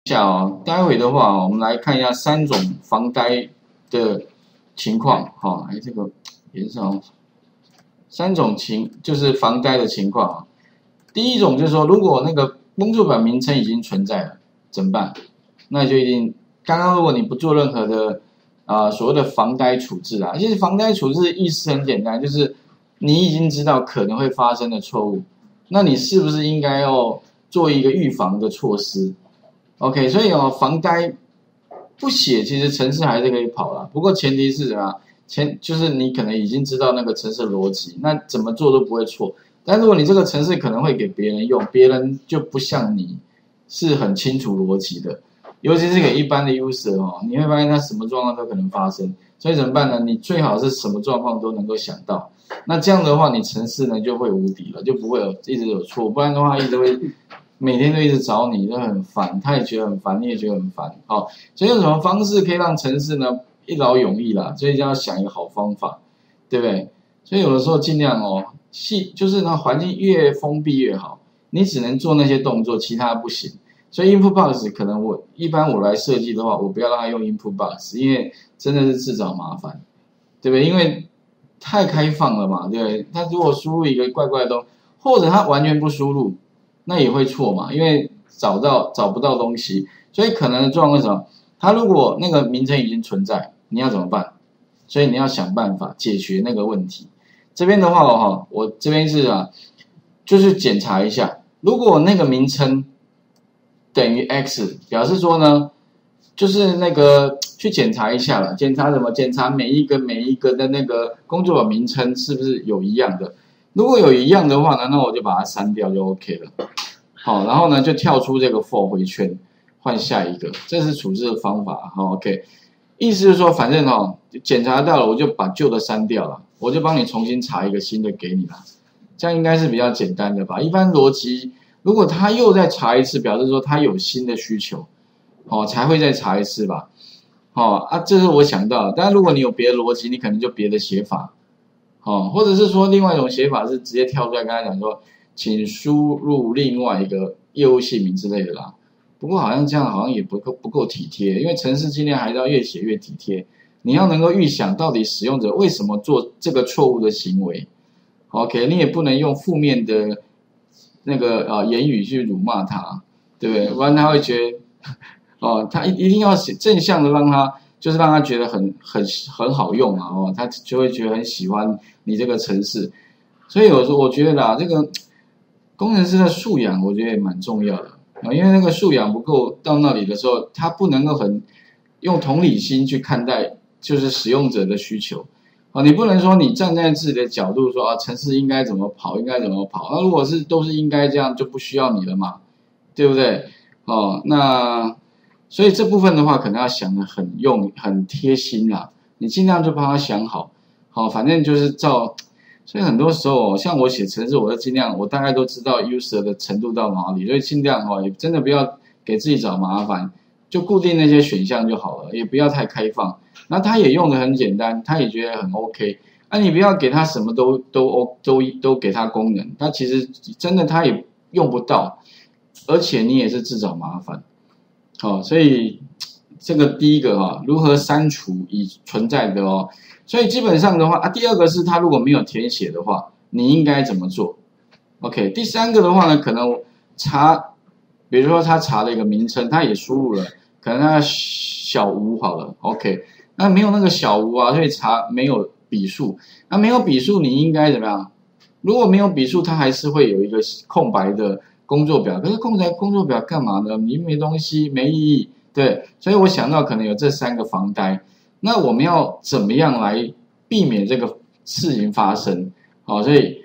下哦，待会的话，我们来看一下三种防呆的情况。哈，这个颜色哦，三种就是防呆的情况啊。第一种就是说，如果那个工作表名称已经存在了，怎么办？那就一定，刚刚如果你不做任何的所谓的防呆处置啊，其实防呆处置意思很简单，就是你已经知道可能会发生的错误，那你是不是应该要做一个预防的措施？ OK， 所以防呆不写，其实程式还是可以跑啦。不过前提是啊，就是你可能已经知道那个程式逻辑，那怎么做都不会错。但如果你这个程式可能会给别人用，别人就不像你是很清楚逻辑的，尤其是给一般的 user 你会发现他什么状况都可能发生。所以怎么办呢？你最好是什么状况都能够想到。那这样的话，你程式呢就会无敌了，就不会一直有错，不然的话一直会。每天都一直找你，都很烦，他也觉得很烦，你也觉得很烦，所以用什么方式可以让程式呢一劳永逸啦？所以就要想一个好方法，对不对？所以有的时候尽量就是呢环境越封闭越好，你只能做那些动作，其他不行。所以 input box 可能一般我来设计的话，我不要让它用 input box， 因为真的是自找麻烦，对不对？因为太开放了嘛，对不对？他如果输入一个怪怪的东西，或者他完全不输入。那也会错嘛，因为找不到东西，所以可能的状况是什么？它如果那个名称已经存在，你要怎么办？所以你要想办法解决那个问题。这边的话我这边是就是检查一下，如果那个名称等于 x， 表示说呢，就是那个去检查一下了，检查什么？检查每一个的那个工作的名称是不是有一样的？如果有一样的话呢，那我就把它删掉就 OK 了。好，然后呢就跳出这个 for 回圈，换下一个，这是处置的方法。OK， 意思是说，反正检查到了，我就把旧的删掉了，我就帮你重新查一个新的给你了，这样应该是比较简单的吧？一般逻辑，如果他又再查一次，表示说他有新的需求，才会再查一次吧？这是我想到的，但如果你有别的逻辑，你可能就别的写法。或者是说另外一种写法是直接跳出来跟他讲说，请输入另外一个业务姓名之类的啦。不过好像这样好像也不够体贴，因为程式尽量还是要越写越体贴。你要能够预想到底使用者为什么做这个错误的行为。OK， 你也不能用负面的那个言语去辱骂他，对不对？不然他会觉得他一定要写正向的，让他觉得很好用他就会觉得很喜欢你这个程式。所以有时候我觉得啦，这个工程师的素养我觉得也蛮重要的因为那个素养不够，到那里的时候他不能够很用同理心去看待就是使用者的需求你不能说你站在自己的角度说程式应该怎么跑，应该怎么跑，那如果都是应该这样，就不需要你了嘛，对不对？那所以这部分的话可能要想得很贴心啦，你尽量就帮他想好，反正就是所以很多时候像我写程式，我就尽量我大概都知道 user 的程度到哪里，所以尽量也真的不要给自己找麻烦，就固定那些选项就好了，也不要太开放。那他也用得很简单，他也觉得很 OK。你不要给他什么都给他功能，他其实真的他也用不到，而且你也是自找麻烦。所以这个第一个如何删除已存在的所以基本上的话第二个是他如果没有填写的话，你应该怎么做 ？OK， 第三个的话呢，可能比如说他查了一个名称，他也输入了，可能他小吴好了 ，OK， 那没有那个小吴所以查没有笔数，那没有笔数你应该怎么样？如果没有笔数，它还是会有一个空白的工作表，可是空白工作表干嘛呢？你没东西，没意义，对，所以我想到可能有这三个防呆。那我们要怎么样来避免这个事情发生？所以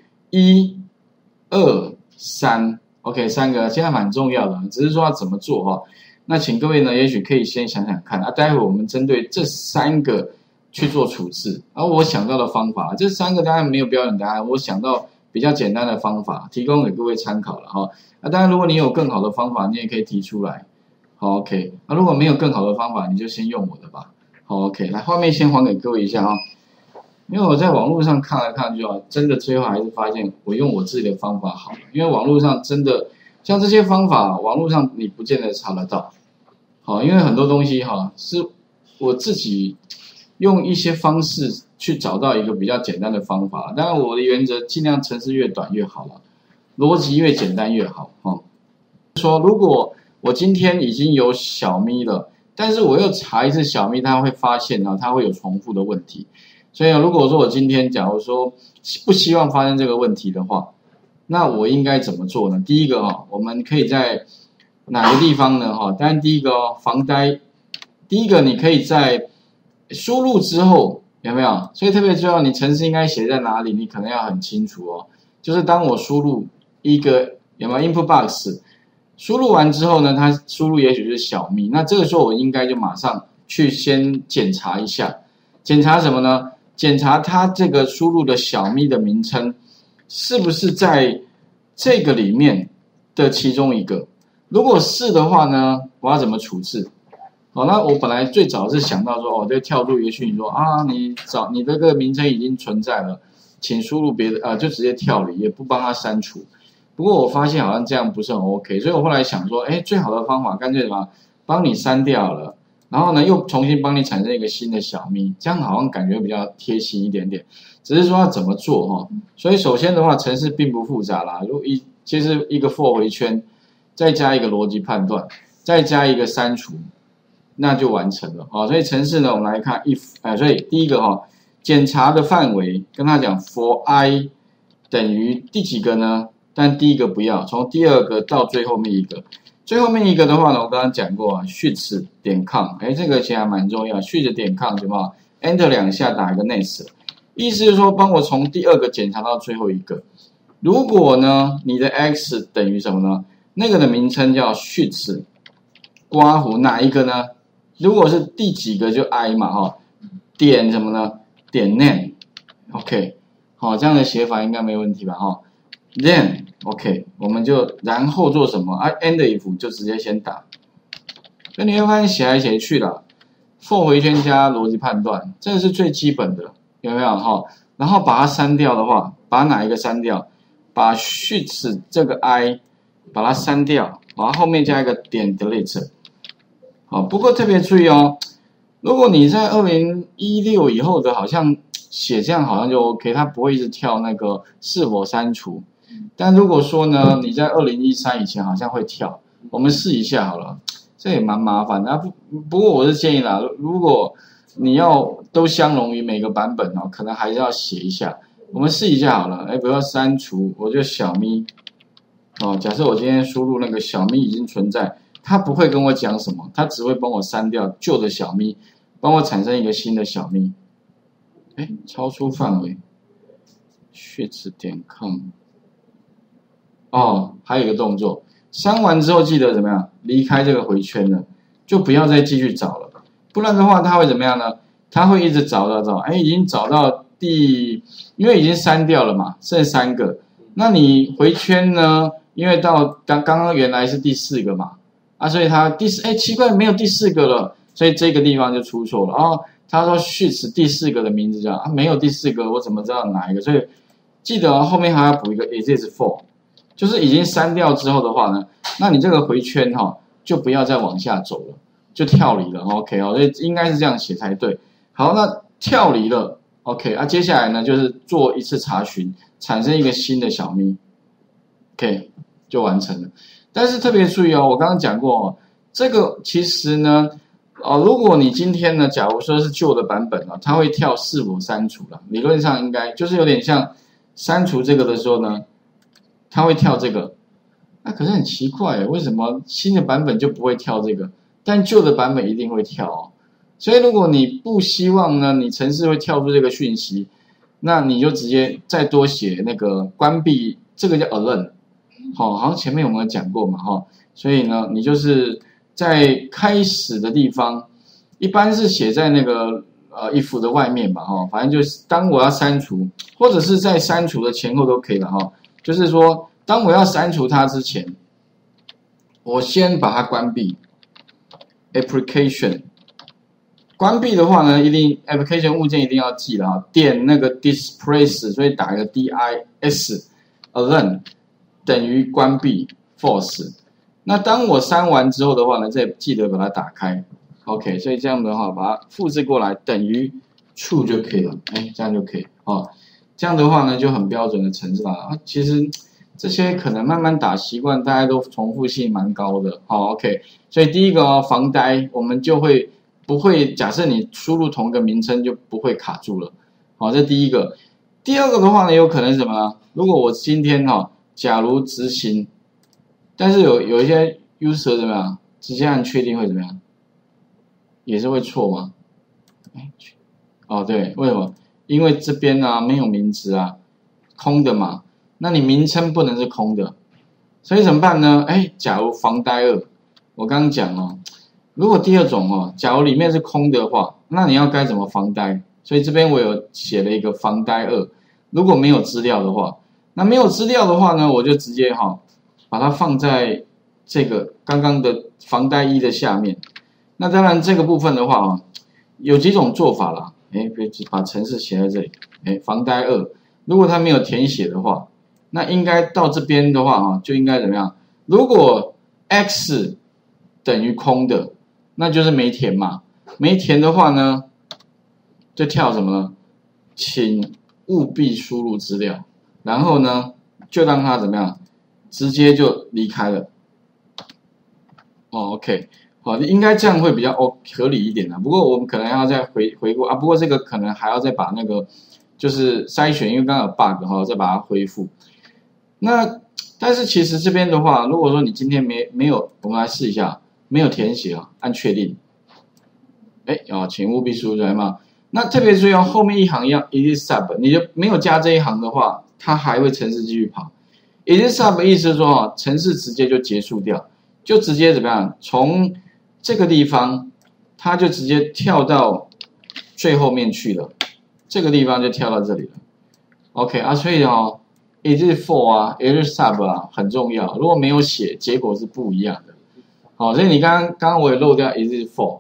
1、2、3 ，OK， 3个现在蛮重要的，只是说要怎么做那请各位呢，也许可以先想想看待会我们针对这3个去做处置。我想到的方法，这3个当然没有标准答案，我想到比较简单的方法，提供给各位参考了当然，如果你有更好的方法，你也可以提出来。好 ，OK， 如果没有更好的方法，你就先用我的吧。好 ，OK， 来画面先还给各位一下因为我在网络上看来看去真的最后还是发现我用我自己的方法好，因为网络上真的像这些方法，网络上你不见得查得到好，因为很多东西哈是我自己用一些方式去找到一个比较简单的方法。当然我的原则尽量程式越短越好了，逻辑越简单越好哈。说如果我今天已经有小咪了，但是我又查一次小咪，它会发现它会有重复的问题。所以如果说我今天假如说不希望发生这个问题的话，那我应该怎么做呢？第一个我们可以在哪个地方呢？当然第一个防呆，第一个你可以在输入之后有没有？所以特别重要，你程式应该写在哪里，你可能要很清楚哦。就是当我输入一个有没有 input box， 输入完之后呢，它输入也许是小咪，那这个时候我应该就马上去先检查一下，检查什么呢？检查它这个输入的小咪的名称是不是在这个里面的其中一个。如果是的话呢，我要怎么处置？那我本来最早是想到说，就跳出一个讯息说你这个名称已经存在了，请输入别的就直接跳离，也不帮它删除。不过我发现好像这样不是很 OK， 所以我后来想说，最好的方法干脆什么，帮你删掉了。然后呢，又重新帮你产生一个新的小咪，这样好像感觉比较贴心一点点。只是说要怎么做所以首先的话，程式并不复杂啦，就是一个 for 回圈，再加一个逻辑判断，再加一个删除，那就完成了所以程式呢，我们来看 if，所以第一个检查的范围跟他讲 for i 等于第几个呢？但第一个不要，从第二个到最后面一个。最后面一个的话呢，我刚刚讲过switch.com， 这个其实还蛮重要。switch.com 什么 ？Enter 2下打一个 next， 意思是说帮我从第二个检查到最后一个。如果呢，你的 x 等于什么呢？那个的名称叫 switch 刮胡哪一个呢？如果是第几个就 i 嘛点什么呢？点 name，OK， 这样的写法应该没问题吧？then OK， 我们就然后做什么？end if 就直接先打。所以你会发现写来写去啦 ，for 回圈加逻辑判断，这个是最基本的，有没有然后把它删掉的话，把哪一个删掉？把 switch 这个 i 把它删掉，然后后面加一个点 delete。不过特别注意如果你在2016以后的，好像写这样好像就 OK， 它不会一直跳那个是否删除。但如果说呢，你在2013以前好像会跳，我们试一下好了，这也蛮麻烦的。不过我是建议啦，如果你要都相容于每个版本可能还是要写一下。我们试一下好了，不要删除，我就小咪假设我今天输入那个小咪已经存在，它不会跟我讲什么，它只会帮我删掉旧的小咪，帮我产生一个新的小咪。超出范围 switch.com。还有一个动作，删完之后记得怎么样？离开这个回圈了，就不要再继续找了，不然的话它会怎么样呢？它会一直找，已经找到因为已经删掉了嘛，剩3个，那你回圈呢？因为到刚刚原来是第4个嘛，所以它奇怪没有第4个了，所以这个地方就出错了他说 switch 第4个的名字叫没有第4个，我怎么知道哪一个？所以记得后面还要补一个 is for。就是已经删掉之后的话呢，那你这个回圈就不要再往下走了，就跳离了 OK 所以应该是这样写才对。好，那跳离了 OK 接下来呢就是做一次查询，产生一个新的小咪 OK 就完成了。但是特别注意我刚刚讲过这个其实呢如果你今天呢假如说是旧的版本它会跳是否删除了，理论上应该就是有点像删除这个的时候呢。它会跳这个，可是很奇怪为什么新的版本就不会跳这个，但旧的版本一定会跳所以如果你不希望呢，你程式会跳出这个讯息，那你就直接再多写那个关闭，这个叫 alert， 好像前面我们有讲过嘛所以呢，你就是在开始的地方，一般是写在那个if 的外面吧反正就是当我要删除，或者是在删除的前后都可以了就是说，当我要删除它之前，我先把它关闭。application 关闭的话呢，一定 application 物件一定要记了点那个 displace， 所以打一个 dis alert 等于关闭 false。 那当我删完之后的话呢，再记得把它打开 ，OK， 所以这样的话把它复制过来等于 true 就可以了，哎，这样就可以哦。这样的话呢就很标准的程式了。其实这些可能慢慢打习惯，大家都重复性蛮高的，好 ，OK。所以第一个哦，防呆我们就会不会假设你输入同一个名称就不会卡住了，好，这第一个。第二个的话呢，有可能是什么呢？如果我今天假如执行。但是有一些 user 怎么样，直接按确定会怎么样？也是会错吗？哦，对，为什么？因为这边呢没有名词啊，空的嘛。那你名称不能是空的，所以怎么办呢？哎，假如防呆2，我刚刚讲哦，如果第二种哦，假如里面是空的话，那你要该怎么防呆？所以这边我有写了一个防呆2，如果没有资料的话，那没有资料的话呢，我就直接把它放在这个刚刚的防呆1的下面。那当然这个部分的话有几种做法啦。哎，把程式写在这里。哎，防呆2，如果它没有填写的话，那应该到这边的话就应该怎么样？如果 x 等于空的，那就是没填嘛。没填的话呢，就跳什么呢？请务必输入资料，然后呢，就让它怎么样？直接就离开了。OK， 好，应该这样会比较合理一点的。不过我们可能要再回顾啊。不过这个可能还要再把那个就是筛选，因为刚刚有 bug 再把它恢复。那但是其实这边的话，如果说你今天没有，我们来试一下，没有填写按确定。哎，请务必输入嘛。那特别注意后面一行一样 is sub， 你就没有加这一行的话，它还会程式继续跑。is sub 意思是说程式直接就结束掉，就直接怎么样？从这个地方，它就直接跳到最后面去了，这个地方就跳到这里了。OK 所以is for is sub 很重要，如果没有写，结果是不一样的。好，所以你刚刚我也漏掉 is for，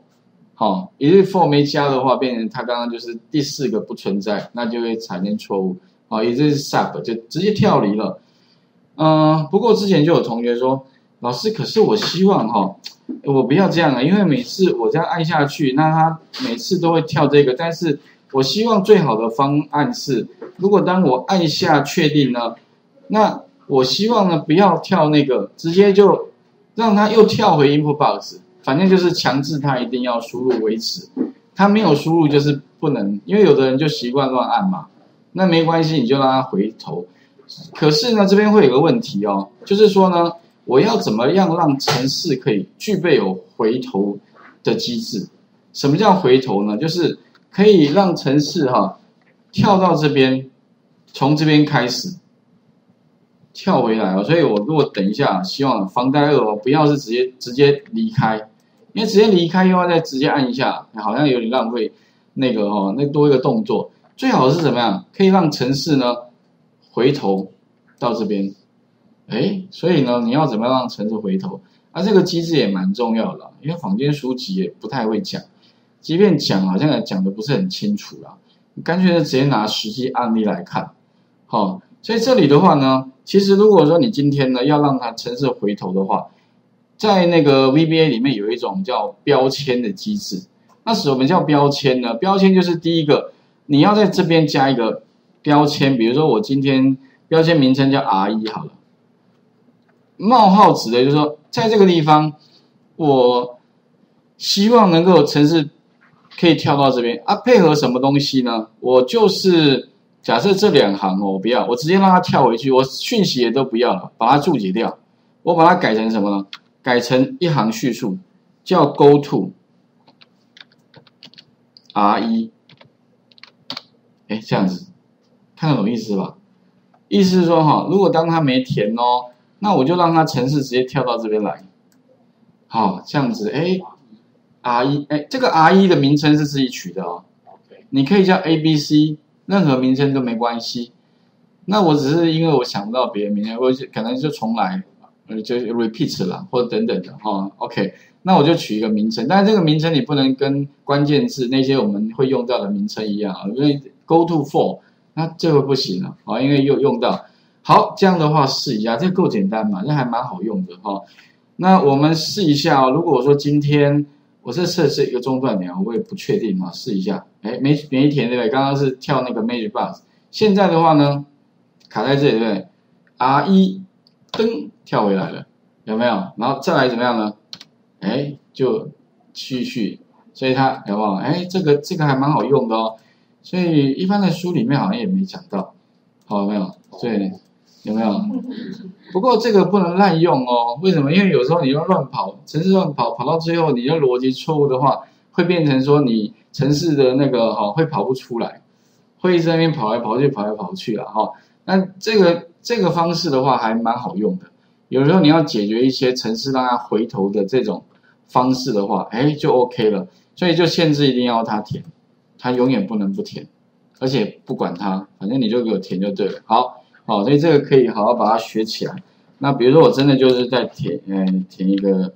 is for 没加的话，变成它刚刚就是第4个不存在，那就会产生错误。is sub 就直接跳离了。不过之前就有同学说，老师，可是我希望我不要这样因为每次我这样按下去，那它每次都会跳这个，但是我希望最好的方案是，如果当我按下确定呢，那我希望呢不要跳那个，直接就让它又跳回 input box， 反正就是强制它一定要输入为止，它没有输入就是不能，因为有的人就习惯乱按嘛，那没关系，你就让它回头。可是呢，这边会有个问题就是说呢，我要怎么样让程式可以具备有回头的机制？什么叫回头呢？就是可以让程式跳到这边，从这边开始跳回来所以我如果等一下，希望防呆2不要是直接离开，因为直接离开又要再直接按一下，好像有点浪费那个那多一个动作。最好是怎么样？可以让程式呢回头到这边，所以呢，你要怎么样让程式回头？这个机制也蛮重要的，因为坊间书籍也不太会讲，即便讲，好像也讲的不是很清楚啦。你干脆就直接拿实际案例来看，所以这里的话呢，其实如果说你今天呢要让它程式回头的话，在那个 VBA 里面有一种叫标签的机制。那什么叫标签呢？标签就是第一个，你要在这边加一个标签，比如说我今天标签名称叫 R1 好了，冒号指的就是说，在这个地方，我希望能够程式可以跳到这边配合什么东西呢？我就是假设这2行我不要，我直接让它跳回去，我讯息也都不要了，把它注解掉，我把它改成什么呢？改成一行叙述，叫 go to R1， 这样子。看得懂意思吧？意思是说如果当他没填那我就让他程式直接跳到这边来。这样子R1 这个 R1 的名称是自己取的你可以叫 ABC， 任何名称都没关系。那我只是因为我想不到别的名称，我可能就重来，就 repeat 啦，或者等等的OK， 那我就取一个名称，但是这个名称你不能跟关键字那些我们会用到的名称一样因为 go to for。那这个不行了因为又用到。好，这样的话试一下，这个够简单嘛，这还蛮好用的那我们试一下哦，如果说今天我这设置一个中断点，我也不确定啊，试一下，哎，没填对不对？刚刚是跳那个 Magic Box， 现在的话呢，卡在这里对不对 ？R1噔跳回来了，有没有？然后再来怎么样呢？哎，就继续，所以它有没有？哎，这个还蛮好用的哦，所以一般的书里面好像也没讲到，好有没有？对，有没有？不过这个不能滥用哦，为什么？因为有时候你要乱跑，程式乱跑，跑到最后你的逻辑错误的话，会变成说你程式的那个会跑不出来，会一直在那边跑来跑去，跑来跑去啊哈。那这个方式的话还蛮好用的，有时候你要解决一些程式让它回头的这种方式的话，哎就 OK 了。所以就限制一定要它填，它永远不能不填，而且不管它，反正你就给我填就对了。好。好，所以这个可以好好把它学起来。那比如说我真的就是在填一个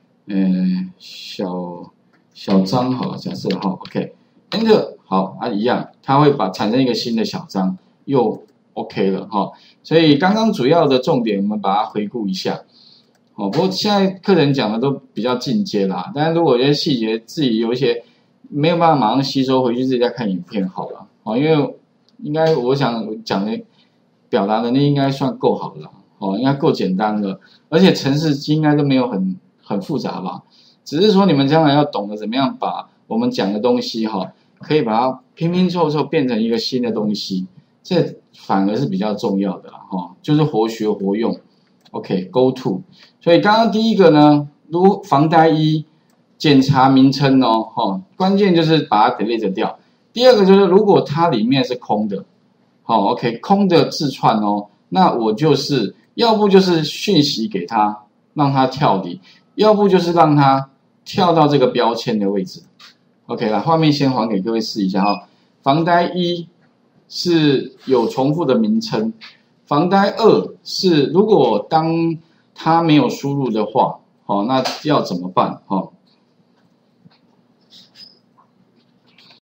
小章好了，假设哈 ，OK，Enter 好啊，一样，它会产生一个新的小章，又 OK 了哈。所以刚刚主要的重点我们把它回顾一下。哦，不过现在课程讲的都比较进阶啦，但是如果有些细节自己有一些没有办法马上吸收，回去自己再看影片好了。哦，因为应该我想讲的。表达能力应该算够好了，哦，应该够简单了，而且程式应该都没有很复杂吧，只是说你们将来要懂得怎么样把我们讲的东西可以把它拼拼凑凑变成一个新的东西，这反而是比较重要的就是活学活用。OK，Go to， 所以刚刚第一个呢，如防呆一检查名称关键就是把它 delete 掉。第二个就是如果它里面是空的。好 ，OK， 空的字串那我就是要不就是讯息给他，让他跳离，要不就是让他跳到这个标签的位置。OK， 来，画面先还给各位试一下防呆一是有重复的名称，防呆二是如果当他没有输入的话，那要怎么办？